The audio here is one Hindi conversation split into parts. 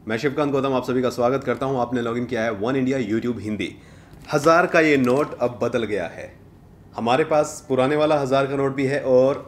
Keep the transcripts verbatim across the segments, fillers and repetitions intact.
मैं शिवकांत गौतम आप सभी का स्वागत करता हूं। आपने लॉगिन किया है वन इंडिया यूट्यूब हिंदी। हज़ार का ये नोट अब बदल गया है। हमारे पास पुराने वाला हज़ार का नोट भी है और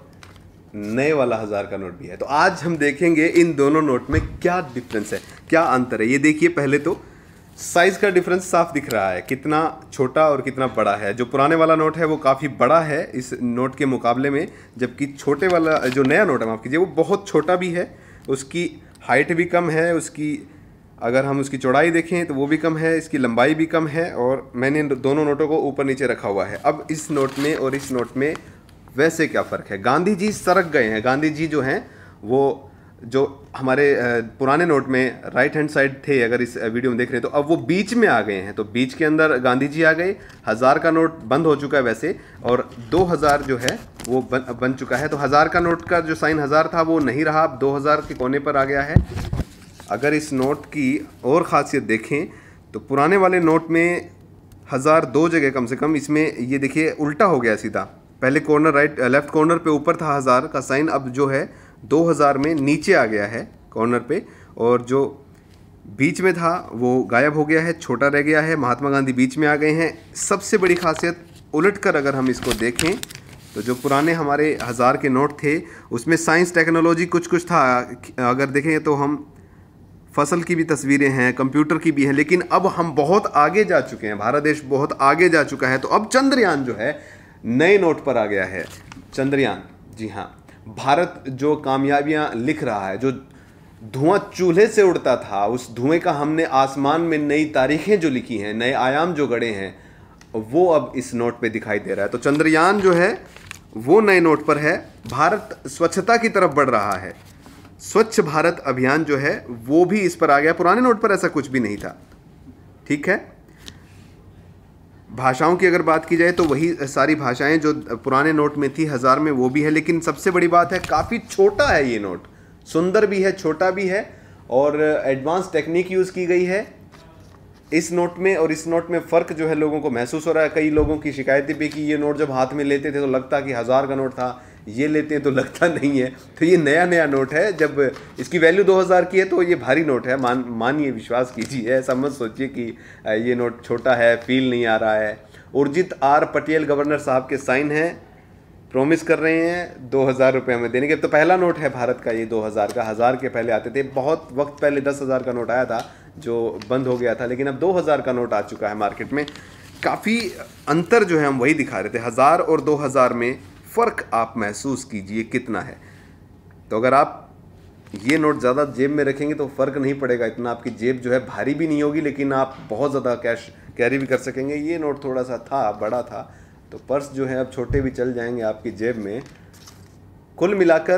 नए वाला हज़ार का नोट भी है। तो आज हम देखेंगे इन दोनों नोट में क्या डिफरेंस है, क्या अंतर है। ये देखिए, पहले तो साइज़ का डिफरेंस साफ दिख रहा है, कितना छोटा और कितना बड़ा है। जो पुराने वाला नोट है वो काफ़ी बड़ा है इस नोट के मुकाबले में, जबकि छोटे वाला जो नया नोट है, माफ़ कीजिए, वो बहुत छोटा भी है। उसकी हाइट भी कम है, उसकी अगर हम उसकी चौड़ाई देखें तो वो भी कम है, इसकी लंबाई भी कम है। और मैंने दोनों नोटों को ऊपर नीचे रखा हुआ है। अब इस नोट में और इस नोट में वैसे क्या फ़र्क है। गांधी जी सरक गए हैं। गांधी जी जो हैं वो जो हमारे पुराने नोट में राइट हैंड साइड थे, अगर इस वीडियो में देख रहे हैं, तो अब वो बीच में आ गए हैं। तो बीच के अंदर गांधी जी आ गए। हज़ार का नोट बंद हो चुका है वैसे, और दो हज़ार जो है वो बन बन चुका है। तो हज़ार का नोट का जो साइन हज़ार था वो नहीं रहा, अब दो हज़ार के कोने पर आ गया है। अगर इस नोट की और ख़ासियत देखें तो पुराने वाले नोट में हज़ार दो जगह कम से कम, इसमें ये देखिए उल्टा हो गया सीधा। पहले कॉर्नर राइट लेफ्ट कॉर्नर पे ऊपर था हज़ार का साइन, अब जो है दो हज़ार में नीचे आ गया है कॉर्नर पे, और जो बीच में था वो गायब हो गया है, छोटा रह गया है। महात्मा गांधी बीच में आ गए हैं। सबसे बड़ी खासियत उलट कर अगर हम इसको देखें तो जो पुराने हमारे हज़ार के नोट थे उसमें साइंस टेक्नोलॉजी कुछ कुछ था। अगर देखें तो हम फसल की भी तस्वीरें हैं, कंप्यूटर की भी हैं, लेकिन अब हम बहुत आगे जा चुके हैं। भारत देश बहुत आगे जा चुका है। तो अब चंद्रयान जो है नए नोट पर आ गया है। चंद्रयान, जी हाँ, भारत जो कामयाबियां लिख रहा है, जो धुआं चूल्हे से उड़ता था, उस धुएं का हमने आसमान में नई तारीखें जो लिखी हैं, नए आयाम जो गढ़े हैं, वो अब इस नोट पे दिखाई दे रहा है। तो चंद्रयान जो है वो नए नोट पर है। भारत स्वच्छता की तरफ बढ़ रहा है। स्वच्छ भारत अभियान जो है वो भी इस पर आ गया। पुराने नोट पर ऐसा कुछ भी नहीं था। ठीक है, भाषाओं की अगर बात की जाए तो वही सारी भाषाएं जो पुराने नोट में थी हज़ार में, वो भी है। लेकिन सबसे बड़ी बात है, काफ़ी छोटा है ये नोट। सुंदर भी है, छोटा भी है, और एडवांस टेक्निक यूज़ की गई है इस नोट में। और इस नोट में फ़र्क जो है लोगों को महसूस हो रहा है। कई लोगों की शिकायतें भी कि ये नोट जब हाथ में लेते थे तो लगता कि हज़ार का नोट था, ये लेते हैं तो लगता नहीं है। तो ये नया नया नोट है। जब इसकी वैल्यू दो हज़ार की है तो ये भारी नोट है। मान मानिए, विश्वास कीजिए, ऐसा मत सोचिए कि ये नोट छोटा है, फील नहीं आ रहा है। उर्जित आर पटेल गवर्नर साहब के साइन हैं, प्रॉमिस कर रहे हैं दो हज़ार रुपये हमें देने के। तो पहला नोट है भारत का ये दो हज़ार का। हज़ार के पहले आते थे, बहुत वक्त पहले दस हज़ार का नोट आया था जो बंद हो गया था, लेकिन अब दो हज़ार का नोट आ चुका है मार्केट में। काफ़ी अंतर जो है हम वही दिखा रहे थे। हज़ार और दो हज़ार में फ़र्क आप महसूस कीजिए कितना है। तो अगर आप ये नोट ज़्यादा जेब में रखेंगे तो फ़र्क नहीं पड़ेगा इतना। आपकी जेब जो है भारी भी नहीं होगी, लेकिन आप बहुत ज़्यादा कैश कैरी भी कर सकेंगे। ये नोट थोड़ा सा था, बड़ा था, तो पर्स जो है अब छोटे भी चल जाएंगे आपकी जेब में। कुल मिलाकर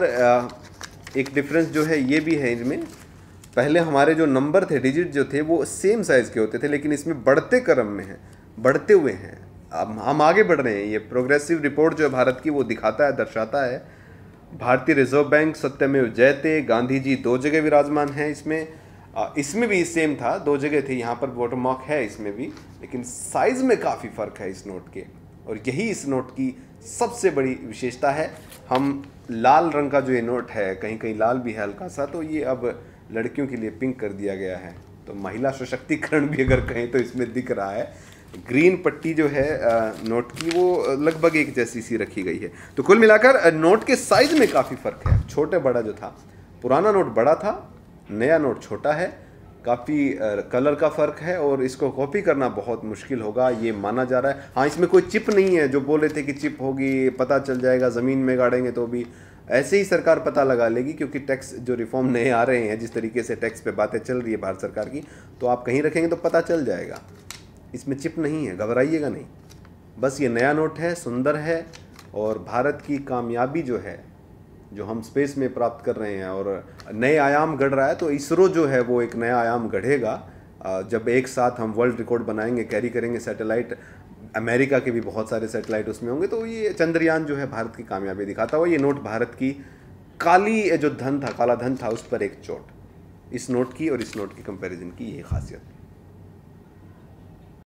एक डिफरेंस जो है ये भी है इनमें। पहले हमारे जो नंबर थे, डिजिट जो थे, वो सेम साइज़ के होते थे, लेकिन इसमें बढ़ते क्रम में है, बढ़ते हुए हैं। अब हम आगे बढ़ रहे हैं। ये प्रोग्रेसिव रिपोर्ट जो है भारत की वो दिखाता है, दर्शाता है। भारतीय रिजर्व बैंक सत्यमेव जयते, गांधी जी दो जगह विराजमान हैं इसमें। इसमें भी सेम था, दो जगह थे। यहाँ पर वाटरमार्क है इसमें भी, लेकिन साइज़ में काफ़ी फ़र्क है इस नोट के। और यही इस नोट की सबसे बड़ी विशेषता है। हम लाल रंग का जो ये नोट है, कहीं कहीं लाल भी है हल्का सा, तो ये अब लड़कियों के लिए पिंक कर दिया गया है। तो महिला सशक्तिकरण भी अगर कहें तो इसमें दिख रहा है। ग्रीन पट्टी जो है नोट की वो लगभग एक जैसी सी रखी गई है। तो कुल मिलाकर नोट के साइज़ में काफ़ी फ़र्क है। छोटे बड़ा जो था, पुराना नोट बड़ा था, नया नोट छोटा है। काफ़ी कलर का फ़र्क है और इसको कॉपी करना बहुत मुश्किल होगा, ये माना जा रहा है। हाँ, इसमें कोई चिप नहीं है। जो बोले थे कि चिप होगी, पता चल जाएगा, ज़मीन में गाड़ेंगे तो भी ऐसे ही सरकार पता लगा लेगी, क्योंकि टैक्स जो रिफॉर्म नए आ रहे हैं, जिस तरीके से टैक्स पे बातें चल रही है भारत सरकार की, तो आप कहीं रखेंगे तो पता चल जाएगा। इसमें चिप नहीं है, घबराइएगा नहीं। बस ये नया नोट है, सुंदर है, और भारत की कामयाबी जो है, जो हम स्पेस में प्राप्त कर रहे हैं और नए आयाम गढ़ रहा है, तो इसरो जो है वो एक नया आयाम गढ़ेगा जब एक साथ हम वर्ल्ड रिकॉर्ड बनाएंगे, कैरी करेंगे सैटेलाइट। अमेरिका के भी बहुत सारे सैटेलाइट उसमें होंगे। तो ये चंद्रयान जो है भारत की कामयाबी दिखाता हुआ। ये नोट भारत की काली जो धन था, काला धन था, उस पर एक चोट। इस नोट की और इस नोट की कंपैरिजन की ये खासियत।